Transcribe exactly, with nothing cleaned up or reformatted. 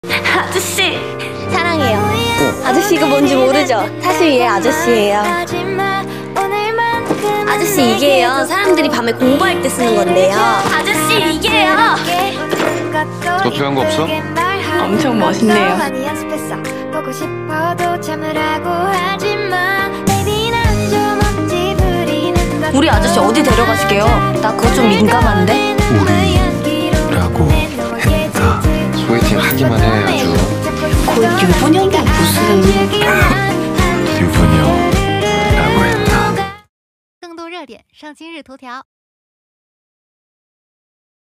아저씨 사랑해요. 아저씨 이거 뭔지 모르죠? 사실 얘 아저씨예요. 아저씨 이게요, 사람들이 밤에 공부할 때 쓰는 건데요. 아저씨 이게요. 더 필요한 거 없어? 엄청 멋있네요. 우리 아저씨 어디 데려가실게요? 나 그거 좀 민감한데? 우리라고 했다. 소개팅 하기만 해 아주. 거의 유부녀인데 무슨... 유부녀라고 했다. 更多热点，上今日头条。